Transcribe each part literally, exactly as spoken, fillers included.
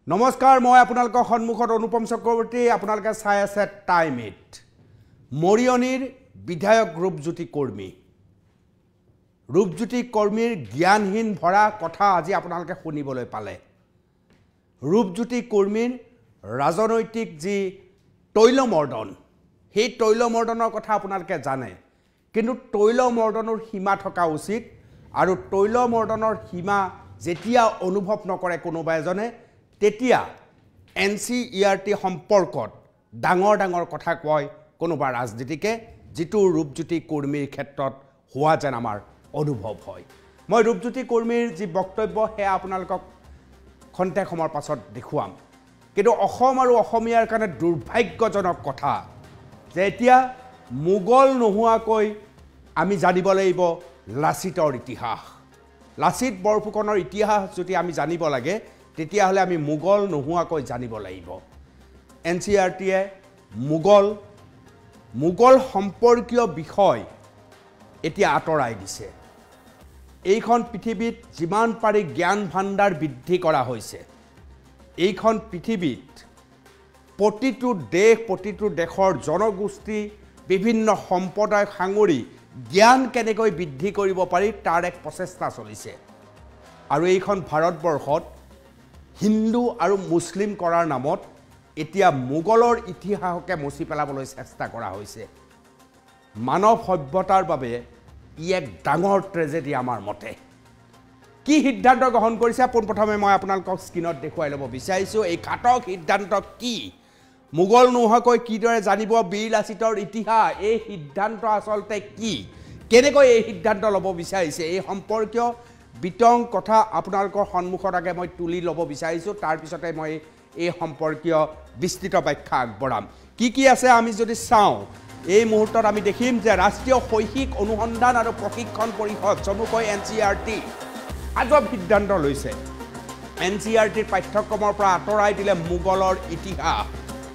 নমস্কাৰ মই আপোনালোকৰ সন্মুখত অনুপম চক্ৰৱৰ্তী আপোনালোকে চাই আছে টাইম ইট মৰিয়নিৰ বিধায়ক ৰূপজ্যোতি কৰ্মী ৰূপজ্যোতি কৰ্মীৰ জ্ঞানহীন ভৰা কথা আজি আপোনালোকে শুনিবলৈ পালে ৰূপজ্যোতি কৰ্মীৰ ৰাজনৈতিক যি তৈলমৰ্দন সেই তৈলমৰ্দনৰ কথা আপোনালোকে জানে কিন্তু তৈলমৰ্দনৰ সীমা থকা উচিত আৰু তৈলমৰ্দনৰ সীমা যেতিয়া অনুভৱ নকৰে কোনোবা এজনে তেতিয়া N C E R T সম্পৰ্কত ডাঙৰ ডাঙৰ কথা কয় কোনোবা ৰাজনীতিকে যিটো ৰূপজ্যোতি কৰ্মীৰ ক্ষেত্ৰত হোৱা যেন আমাৰ অনুভৱ হয় মই ৰূপজ্যোতি কৰ্মীৰ যি বক্তব্য সেয়া আপোনালোকক খন্তেক সময়ৰ পাছত দেখুৱাম কিন্তু অসম আৰু অসমীয়াৰ কাৰণে দুৰ্ভাগ্যজনক কথা যে এতিয়া মোগল নোহোৱাকৈ আমি জানিব লাগিব লাচিতৰ ইতিহাস লাচিত বৰফুকনৰ ইতিহাস যদি আমি জানিব লাগে তেতিয়াহ'লে আমি মোগল নোহোৱাকৈ জানিব লাগিব এন চি ই আৰ টিয়ে মোগল মোগল সম্পৰ্কীয় বিষয় এতিয়া আঁতৰাই দিছে এইখন পৃথিৱীত যিমান পাৰি জ্ঞান ভাণ্ডাৰ বৃদ্ধি কৰা হৈছে এইখন পৃথিৱীত প্ৰতিটো দেশ প্ৰতিটো দেশৰ জনগোষ্ঠী বিভিন্ন সম্প্ৰদায় সাঙুৰি জ্ঞান কেনেকৈ বৃদ্ধি কৰিব পাৰি তাৰ এক প্ৰচেষ্টা চলিছে আৰু এইখন ভাৰতবৰ্ষত হিন্দু আৰু মুছলিম কৰাৰ নামত এতিয়া মোগলৰ ইতিহাসকে মচি পেলাবলৈ চেষ্টা কৰা হৈছে মানৱ সভ্যতাৰ বাবে ই এক ডাঙৰ ট্ৰেজেডি আমাৰ মতে কি সিদ্ধান্ত গ্ৰহণ কৰিছে পোনপ্ৰথমে মই আপোনালোকক স্ক্ৰীনত দেখুৱাই ল'ব বিচাৰিছোঁ এই ঘাতক সিদ্ধান্ত কি মোগল নোহোৱাকৈ কিদৰে জানিব বীৰ লাচিতৰ ইতিহাস এই সিদ্ধান্ত আচলতে কি কেনেকৈ এই সিদ্ধান্ত ল'ব বিচাৰিছে এই সম্পৰ্কীয় বিতং কথা আপোনালোকৰ সন্মুখত আগে মই তুলি ল'ব বিচাৰিছোঁ তাৰপিছতে মই এই সম্পৰ্কীয় বিস্তৃত ব্যাখ্যা আগবঢ়াম কি কি আছে আমি যদি চাওঁ এই মুহূৰ্তত আমি দেখিম যে ৰাষ্ট্ৰীয় শৈক্ষিক অনুসন্ধান আৰু প্ৰশিক্ষণ পৰিষদ চমুকৈ N C E R T আজব সিদ্ধান্ত লৈছে এন চি ই আৰ টিৰ পাঠ্যক্ৰমৰ পৰা আঁতৰাই দিলে মোগলৰ ইতিহাস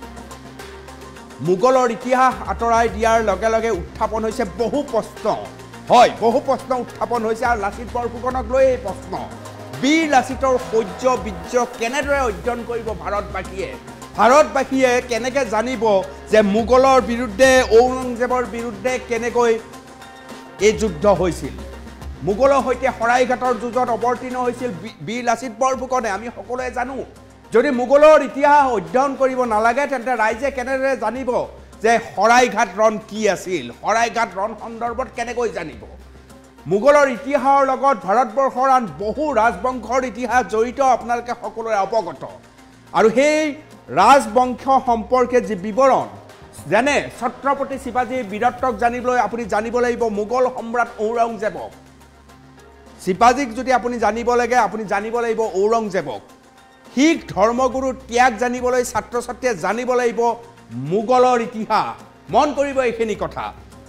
মোগলৰ ইতিহাস আঁতৰাই দিয়াৰ লগে লগে উত্থাপন হৈছে বহু প্ৰশ্ন হয় বহু প্ৰশ্ন উত্থাপন হৈছে আৰু লাচিত বৰফুকনক লৈ এই প্ৰশ্ন বীৰ লাচিতৰ শৌৰ্য বীৰ্য কেনেদৰে অধ্যয়ন কৰিব ভাৰতবাসীয়ে ভাৰতবাসীয়ে কেনেকৈ জানিব যে মোগলৰ বিৰুদ্ধে ঔৰংজেবৰ বিৰুদ্ধে কেনেকৈ এই যুদ্ধ হৈছিল মোগলৰ সৈতে শৰাইঘাটৰ যুঁজত অৱতীৰ্ণ হৈছিল বীৰ লাচিত বৰফুকনে আমি সকলোৱে জানো যদি মোগলৰ ইতিহাস অধ্যয়ন কৰিব নালাগে তেন্তে ৰাইজে কেনেদৰে জানিব যে শৰাইঘাট ৰণ কি আছিল শৰাইঘাট ৰণ সন্দৰ্ভত কেনেকৈ জানিব মোগলৰ ইতিহাসৰ লগত ভাৰতবৰ্ষৰ আন বহু ৰাজবংশৰ ইতিহাস জড়িত আপোনালোকে সকলোৰে অৱগত আৰু সেই ৰাজবংশ সম্পৰ্কে যি বিৱৰণ যেনে ছত্ৰপতি শিৱাজীৰ বীৰত্বক জানিবলৈ আপুনি জানিব লাগিব মোগল সম্ৰাট ঔৰংজেবক শিৱাজীক যদি আপুনি জানিব লাগে আপুনি জানিব লাগিব ঔৰংজেবক শিখ ধৰ্মগুৰুৰ ত্যাগ জানিবলৈ ছাত্ৰ ছাত্ৰীয়ে জানিব লাগিব মোগলৰ ইতিহাস মন কৰিব এইখিনি কথা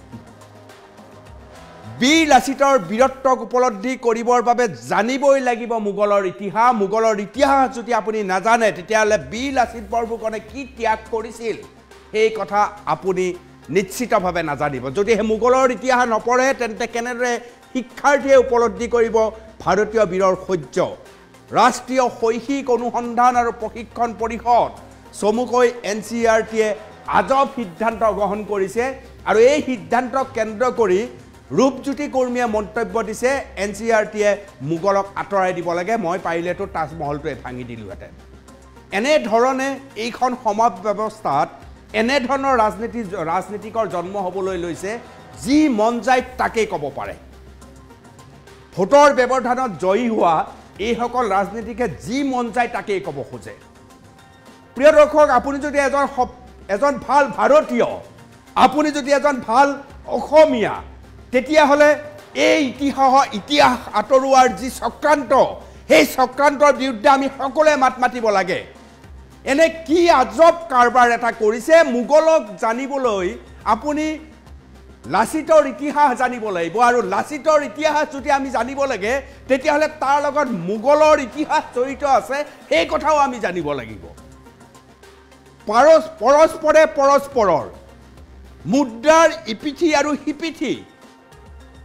বীৰ লাচিতৰ বীৰত্বক উপলব্ধি কৰিবৰ বাবে জানিবই লাগিব মোগলৰ ইতিহাস মোগলৰ ইতিহাস যদি আপুনি নাজানে তেতিয়াহ'লে বীৰ লাচিত বৰফুকনে কি ত্যাগ কৰিছিল সেই কথা আপুনি নিশ্চিতভাৱে নাজানিব যদি সেই মোগলৰ ইতিহাস নপঢ়ে তেন্তে কেনেদৰে শিক্ষাৰ্থীয়ে উপলব্ধি কৰিব ভাৰতীয় বীৰৰ শৌৰ্য ৰাষ্ট্ৰীয় শৈক্ষিক অনুসন্ধান আৰু প্ৰশিক্ষণ পৰিষদ চমুকৈ এন চি ই আৰ টিয়ে আজব সিদ্ধান্ত গ্ৰহণ কৰিছে আৰু এই সিদ্ধান্তক কেন্দ্ৰ কৰি ৰূপজ্যোতি কৰ্মীয়ে মন্তব্য দিছে এন চি ই আৰ টিয়ে মোগলক আঁতৰাই দিব লাগে মই পাৰিলেতো তাজমহলটোৱে ভাঙি দিলোহেঁতেন এনেধৰণে এইখন সমাজ ব্যৱস্থাত এনেধৰণৰ ৰাজনীতি ৰাজনীতিকৰ জন্ম হ'বলৈ লৈছে যি মন যায় তাকেই ক'ব পাৰে ভোটৰ ব্যৱধানত জয়ী হোৱা এইসকল ৰাজনীতিকে যি মন যায় তাকেই ক'ব খোজে প্ৰিয় দৰ্শক আপুনি যদি এজন এজন ভাল ভাৰতীয় আপুনি যদি এজন ভাল অসমীয়া তেতিয়াহ'লে এই ইতিহাসৰ ইতিহাস আঁতৰোৱাৰ যি চক্ৰান্ত সেই চক্ৰান্তৰ বিৰুদ্ধে আমি সকলোৱে মাত মাতিব লাগে এনে কি আজব কাৰবাৰ এটা কৰিছে মোগলক জানিবলৈ আপুনি লাচিতৰ ইতিহাস জানিব লাগিব আৰু লাচিতৰ ইতিহাস যদি আমি জানিব লাগে তেতিয়াহ'লে তাৰ লগত মোগলৰ ইতিহাস জড়িত আছে সেই কথাও আমি জানিব লাগিব পৰস পৰস্পৰে পৰস্পৰৰ মুদ্ৰাৰ ইপিঠি আৰু সিপিঠি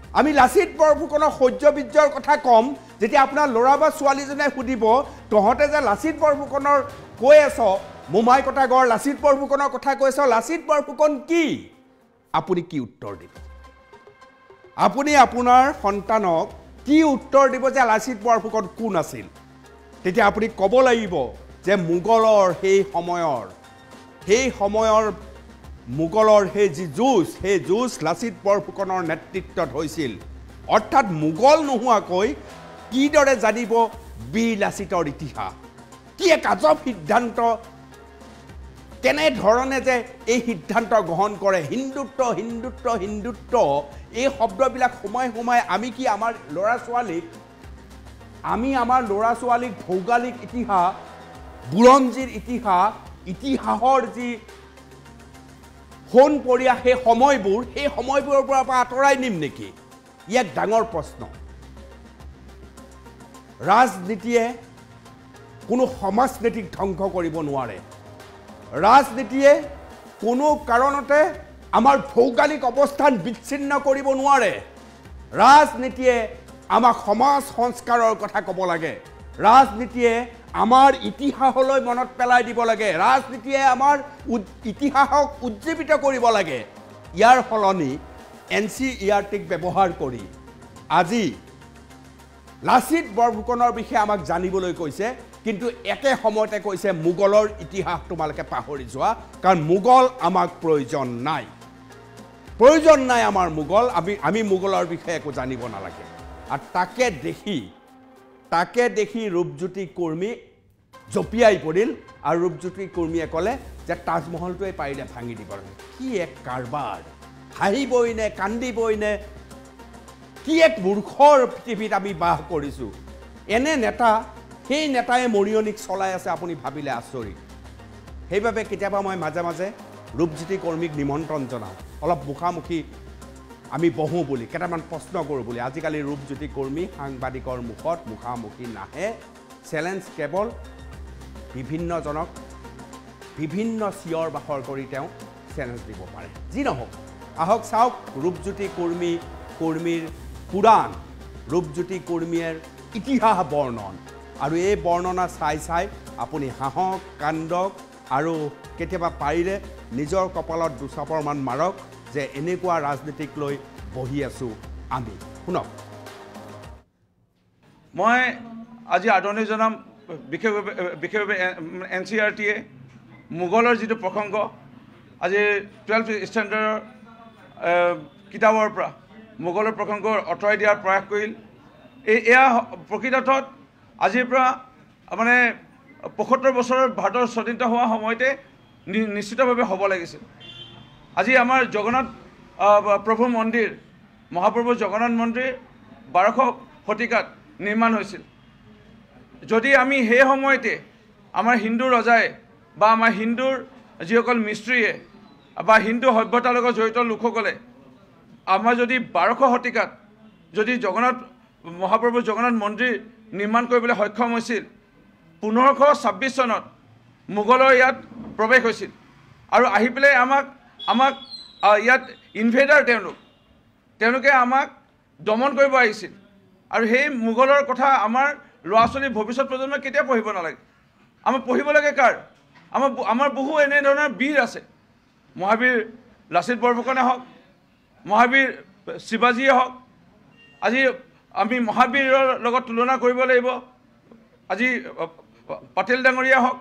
আমি লাচিত বৰফুকনৰ সৌৰ্যবীৰ্যৰ কথা কম যেতিয়া আপোনাৰ ল'ৰা বা ছোৱালীজনে সুধিব তহঁতে যে লাচিত বৰফুকনৰ কৈ আছ মোমাই কটাগড় লাচিত বৰফুকনৰ কথা কৈ আছ লাচিত বৰফুকন কি আপুনি কি উত্তৰ দিব আপুনি আপোনাৰ সন্তানক কি উত্তৰ দিব যে লাচিত বৰফুকন কোন আছিল তেতিয়া আপুনি ক'ব লাগিব যে মোগলৰ সেই সময়ৰ সেই সময়ৰ মোগলৰ সেই যি যুঁজ সেই যুঁজ লাচিত বৰফুকনৰ নেতৃত্বত হৈছিল অৰ্থাৎ মোগল নোহোৱাকৈ কিদৰে জানিব বীৰ লাচিতৰ ইতিহাস কি এক আজব সিদ্ধান্ত কেনেধৰণে যে এই সিদ্ধান্ত গ্ৰহণ কৰে হিন্দুত্ব হিন্দুত্ব হিন্দুত্ব এই শব্দবিলাক সময় সময় আমি কি আমাৰ ল'ৰা ছোৱালীক আমি আমাৰ ল'ৰা ছোৱালীক ভৌগোলিক ইতিহাস বুৰঞ্জীৰ ইতিহাস ইতিহাসৰ যি সোণপৰীয়া সেই সময়বোৰ সেই সময়বোৰৰ পৰা আঁতৰাই নিম নেকি ইয়াক ডাঙৰ প্ৰশ্ন ৰাজনীতিয়ে কোনো সমাজনীতিক ধ্বংস কৰিব নোৱাৰে ৰাজনীতিয়ে কোনো কাৰণতে আমাৰ ভৌগোলিক অৱস্থান বিচ্ছিন্ন কৰিব নোৱাৰে ৰাজনীতিয়ে আমাক সমাজ সংস্কাৰৰ কথা ক'ব লাগে ৰাজনীতিয়ে আমাৰ ইতিহাসলৈ মনত পেলাই দিব লাগে ৰাজনীতিয়ে আমাৰ ইতিহাসক উজ্জীৱিত কৰিব লাগে ইয়াৰ ফলনি এন চি ই আৰ টিক ব্যৱহাৰ কৰি আজি লাচিত বৰফুকনৰ বিষয়ে আমাক জানিবলৈ কৈছে কিন্তু একে সময়তে কৈছে মোগলৰ ইতিহাস তোমালোকে পাহৰি যোৱা কাৰণ মোগল আমাক প্ৰয়োজন নাই প্ৰয়োজন নাই আমাৰ মোগল আমি আমি মোগলৰ বিষয়ে একো জানিব নালাগে আৰু তাকে দেখি তাকে দেখি ৰূপজ্যোতি কুৰ্মী জপিয়াই পৰিল আৰু ৰূপজ্যোতি কুৰ্মীয়ে ক'লে যে তাজমহলটোৱে পাৰিলে ভাঙি দিব লাগে কি এক কাৰবাৰ হাঁহিবই নে কান্দিবই নে কি এক মূৰ্খৰ পৃথিৱীত আমি বাস কৰিছোঁ এনে নেতা সেই নেতাই মৰিয়নিক চলাই আছে আপুনি ভাবিলে আচৰিত সেইবাবে কেতিয়াবা মই মাজে মাজে ৰূপজ্যোতি কুৰ্মীক নিমন্ত্ৰণ জনাওঁ অলপ মুখামুখি আমি বহোঁ বুলি কেইটামান প্ৰশ্ন কৰোঁ বুলি আজিকালি ৰূপজ্যোতি কুৰ্মী সাংবাদিকৰ মুখত মুখামুখি নাহে চেলেঞ্জ কেৱল বিভিন্নজনক বিভিন্ন চিঞৰ বাখৰ কৰি তেওঁ চেলেঞ্জ দিব পাৰে যি নহওক আহক চাওক ৰূপজ্যোতি কুৰ্মী কুৰ্মীৰ পুৰাণ ৰূপজ্যোতি কুৰ্মীৰ ইতিহাস বৰ্ণন আৰু এই বৰ্ণনা চাই চাই আপুনি হাঁহক কান্দক আৰু কেতিয়াবা পাৰিলে নিজৰ কপালত দুচাপৰমান মাৰক যে এনেকুৱা ৰাজনীতিক লৈ বহি আছোঁ আমি শুনক মই আজি আদৰণি জনাম বিশেষভাৱে বিশেষভাৱে এন চি আৰ টিয়ে মোগলৰ যিটো প্ৰসংগ আজি টুৱেলভ ষ্টেণ্ডাৰ্ডৰ কিতাপৰ পৰা মোগলৰ প্ৰসংগ আঁতৰাই দিয়াৰ প্ৰয়াস কৰিল এই এয়া প্ৰকৃতাৰ্থত আজিৰ পৰা মানে পঁয়সত্তৰ বছৰৰ ভাৰতৰ স্বাধীনতা হোৱা সময়তে নিশ্চিতভাৱে হ'ব লাগিছিল আজি আমাৰ জগন্নাথ প্ৰভু মন্দিৰ মহাপ্ৰভু জগন্নাথ মন্দিৰ বাৰশ শতিকাত নিৰ্মাণ হৈছিল যদি আমি সেই সময়তে আমাৰ হিন্দু ৰজাই বা আমাৰ হিন্দুৰ যিসকল মিস্ত্ৰীয়ে বা হিন্দু সভ্যতাৰ লগত জড়িত লোকসকলে আমাৰ যদি বাৰশ শতিকাত যদি জগন্নাথ মহাপ্ৰভু জগন্নাথ মন্দিৰ নিৰ্মাণ কৰিবলৈ সক্ষম হৈছিল পোন্ধৰশ ছাব্বিছ চনত মোগলৰ ইয়াত প্ৰৱেশ হৈছিল আৰু আহি পেলাই আমাক আমাক ইয়াত ইনভেডাৰ তেওঁলোক তেওঁলোকে আমাক দমন কৰিব আহিছিল আৰু সেই মোগলৰ কথা আমাৰ ল'ৰা ছোৱালী ভৱিষ্যত প্ৰজন্মই কেতিয়া পঢ়িব নালাগে আমাৰ পঢ়িব লাগে কাৰ আমাৰ আমাৰ বহু এনেধৰণৰ বীৰ আছে মহাবীৰ লাচিত বৰফুকনে হওক মহাবীৰ শিৱাজীয়ে হওক আজি আমি মহাবীৰৰ লগত তুলনা কৰিব লাগিব আজি পাটেল ডাঙৰীয়া হওক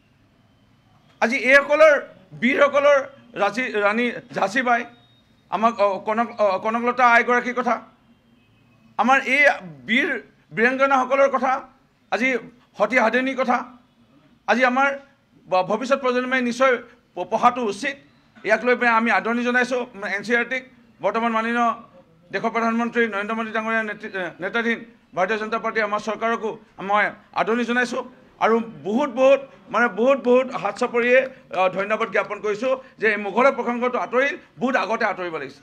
আজি এইসকলৰ বীৰসকলৰ ৰাজী ৰাণী ঝাঁচীবাই আমাক কনক কনকলতা আইগৰাকীৰ কথা আমাৰ এই বীৰ বীৰাংগনাসকলৰ কথা আজি সতী সাধনীৰ কথা আজি আমাৰ ভৱিষ্যত প্ৰজন্মই নিশ্চয় পঢ়াটো উচিত ইয়াক লৈ পেলাই আমি আদৰণি জনাইছোঁ এন চি আৰ টিক বৰ্তমান মাননীয় দেশৰ প্ৰধানমন্ত্ৰী নৰেন্দ্ৰ মোদী ডাঙৰীয়া নেতৃত্বাধীন ভাৰতীয় জনতা পাৰ্টী আমাৰ চৰকাৰকো মই আদৰণি জনাইছোঁ আৰু বহুত বহুত মানে বহুত বহুত হাত চাপৰিয়ে ধন্যবাদ জ্ঞাপন কৰিছোঁ যে এই মোগলৰ প্ৰসংগটো আঁতৰি বহুত আগতে আঁতৰিব লাগিছে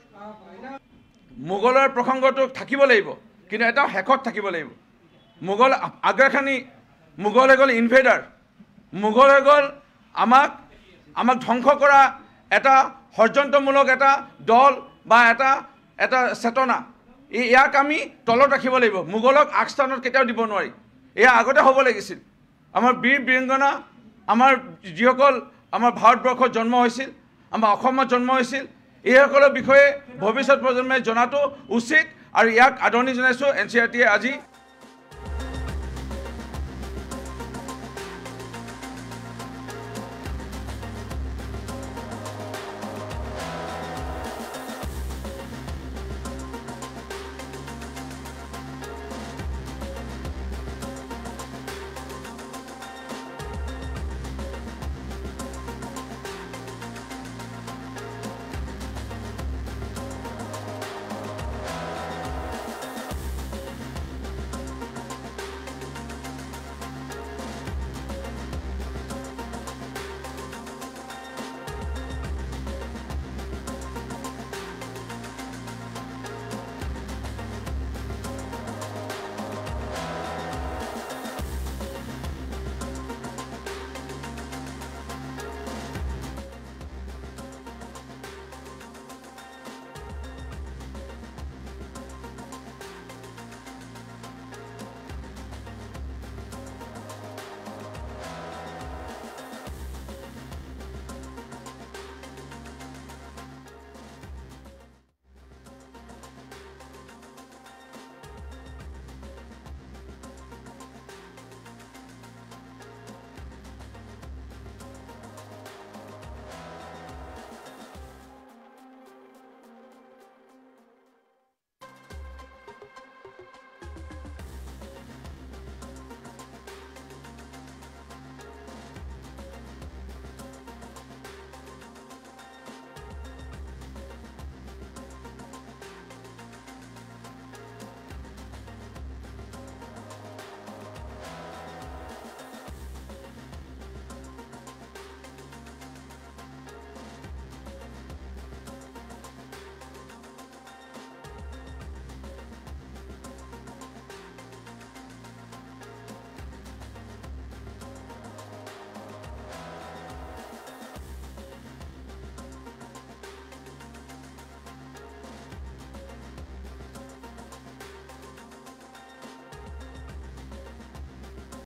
মোগলৰ প্ৰসংগটো থাকিব লাগিব কিন্তু এটা শেষত থাকিব লাগিব মোগল আগ্ৰাখানী মোগল হৈ গ'ল ইনভেডাৰ মোগল হৈ গ'ল আমাক আমাক ধ্বংস কৰা এটা ষড়যন্ত্ৰমূলক এটা দল বা এটা এটা চেতনা ইয়াক আমি তলত ৰাখিব লাগিব মোগলক আগস্থানত কেতিয়াও দিব নোৱাৰি এয়া আগতে হ'ব লাগিছিল আমাৰ বীৰ বীৰাংগনা আমাৰ যিসকল আমাৰ ভাৰতবৰ্ষত জন্ম হৈছিল আমাৰ অসমত জন্ম হৈছিল এইসকলৰ বিষয়ে ভৱিষ্যত প্ৰজন্মই জনাটো উচিত আৰু ইয়াক আদৰণি জনাইছোঁ এন চি আৰ টিয়ে আজি